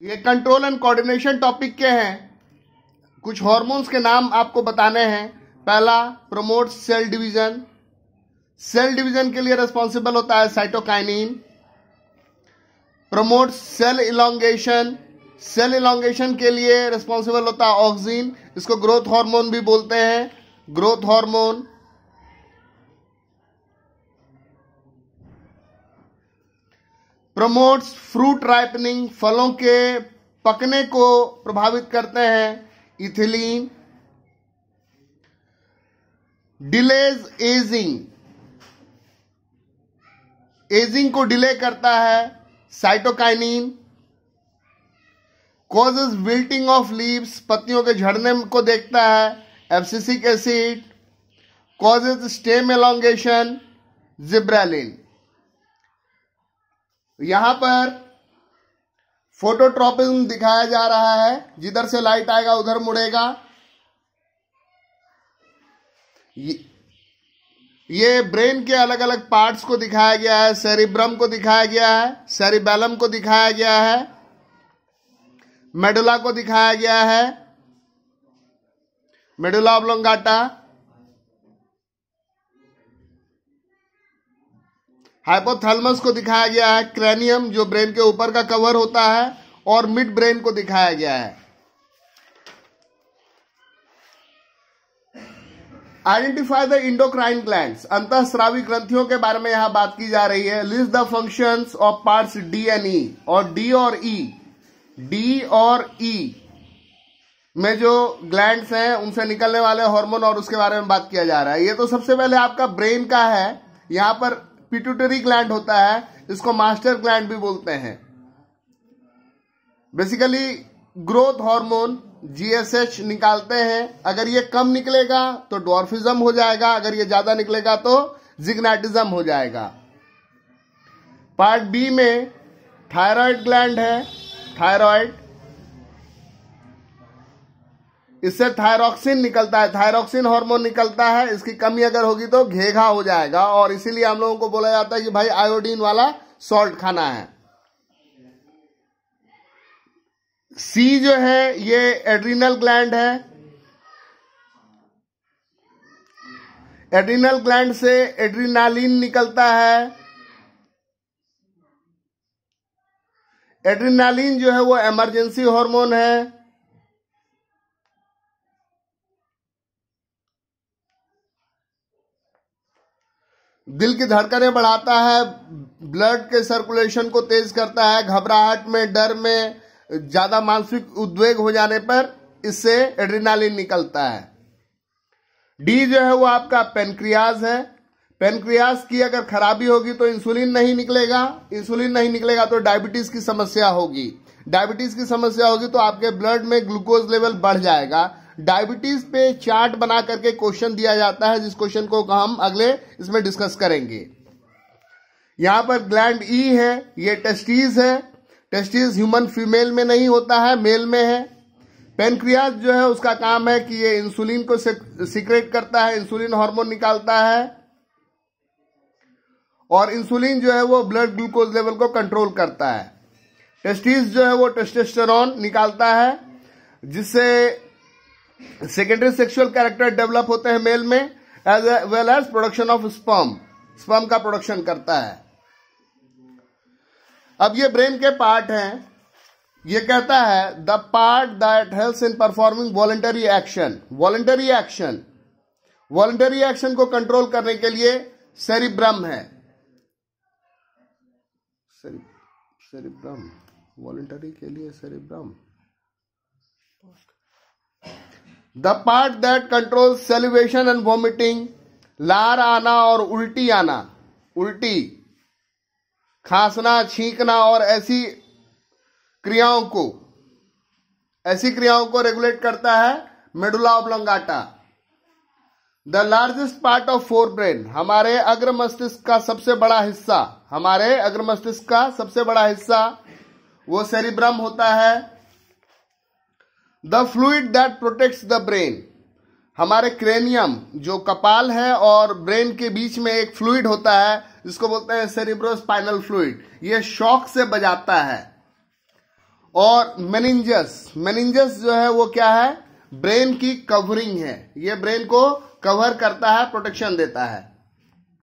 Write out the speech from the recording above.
ये control and coordination topic के हैं। कुछ हार्मोन्स के नाम आपको बताने हैं। पहला, promotes cell division. Cell division के लिए रिस्पॉन्सिबल होता है cytokinin. Promotes cell elongation. Cell elongation के लिए रिस्पॉन्सिबल होता है ऑक्सिन। इसको ग्रोथ हार्मोन भी बोलते हैं, growth hormone. Promotes fruit ripening, फलों के पकने को प्रभावित करते हैं, इथिलीन। डिलेज एजिंग, एजिंग को डिले करता है, cytokinin. Causes wilting of leaves, पत्तियों के झड़ने को देखता है, abscisic acid. Causes stem elongation, gibberellin. यहां पर फोटोट्रोपिज्म दिखाया जा रहा है, जिधर से लाइट आएगा उधर मुड़ेगा। ये ब्रेन के अलग अलग पार्ट्स को दिखाया गया है। सेरिब्रम को दिखाया गया है, सेरिबेलम को दिखाया गया है, मेडुला को दिखाया गया है, मेडुला ऑब्लोंगाटा। हाइपोथैलेमस को दिखाया गया है, क्रैनियम जो ब्रेन के ऊपर का कवर होता है, और मिड ब्रेन को दिखाया गया है। आइडेंटिफाई द इंडोक्राइन ग्लैंड्स, अंतःस्रावी ग्रंथियों के बारे में यहां बात की जा रही है। List the functions of parts D and E, और डी और ई, डी और ई में जो ग्लैंड्स हैं उनसे निकलने वाले हार्मोन और उसके बारे में बात किया जा रहा है। ये तो सबसे पहले आपका ब्रेन का है। यहां पर पिट्यूटरी ग्लैंड होता है, इसको मास्टर ग्लैंड भी बोलते हैं। बेसिकली ग्रोथ हार्मोन जीएसएच निकालते हैं। अगर ये कम निकलेगा तो ड्वार्फिज्म हो जाएगा, अगर ये ज्यादा निकलेगा तो जिग्नाटिज्म हो जाएगा। पार्ट बी में थायराइड ग्लैंड है, थायराइड, इससे थायरॉक्सिन निकलता है, थायरॉक्सिन हार्मोन निकलता है। इसकी कमी अगर होगी तो घेघा हो जाएगा, और इसीलिए हम लोगों को बोला जाता है कि भाई आयोडीन वाला सॉल्ट खाना है। सी जो है ये एड्रिनल ग्लैंड है। एड्रिनल ग्लैंड से एड्रिनालिन निकलता है। एड्रिनालिन जो है वो इमरजेंसी हार्मोन है। दिल की धड़कनें बढ़ाता है, ब्लड के सर्कुलेशन को तेज करता है। घबराहट में, डर में, ज्यादा मानसिक उद्वेग हो जाने पर इससे एड्रिनालिन निकलता है। डी जो है वो आपका पेनक्रियाज है। पेनक्रियाज की अगर खराबी होगी तो इंसुलिन नहीं निकलेगा। इंसुलिन नहीं निकलेगा तो डायबिटीज की समस्या होगी। डायबिटीज की समस्या होगी तो आपके ब्लड में ग्लूकोज लेवल बढ़ जाएगा। डायबिटीज पे चार्ट बना करके क्वेश्चन दिया जाता है, जिस क्वेश्चन को हम अगले इसमें डिस्कस करेंगे। यहां पर ग्लैंड ई है, ये टेस्टिस है। टेस्टिस ह्यूमन फीमेल में नहीं होता है, मेल में है। पेनक्रियाज जो है उसका काम है कि ये इंसुलिन को सीक्रेट करता है, इंसुलिन हार्मोन निकालता है, और इंसुलिन जो है वो ब्लड ग्लूकोज लेवल को कंट्रोल करता है। टेस्टिस जो है वो टेस्टोस्टेरोन निकालता है, जिससे सेकेंडरी सेक्सुअल कैरेक्टर डेवलप होते हैं मेल में, as well as production of sperm, sperm का प्रोडक्शन करता है। अब ये ब्रेन के पार्ट हैं। ये कहता है the part that helps in performing voluntary action. Voluntary action, voluntary action को कंट्रोल करने के लिए सेरिब्रम है। सेरिब्रम, वॉलंटरी के लिए cerebrum. The part that control salivation and vomiting, लार आना और उल्टी आना, उल्टी, खांसना, छींकना और ऐसी क्रियाओं को रेगुलेट करता है medulla oblongata. The largest part of forebrain, हमारे अग्र मस्तिष्क का सबसे बड़ा हिस्सा, हमारे अग्र मस्तिष्क का सबसे बड़ा हिस्सा वो सेरिब्रम होता है। The fluid that protects the brain, हमारे क्रेनियम जो कपाल है और ब्रेन के बीच में एक फ्लूइड होता है जिसको बोलते हैं सेरिब्रोस्पाइनल फ्लूइड, ये शॉक से बजाता है। और मेनिंजस, मेनिंजस जो है वो क्या है, ब्रेन की कवरिंग है, ये ब्रेन को कवर करता है, प्रोटेक्शन देता है।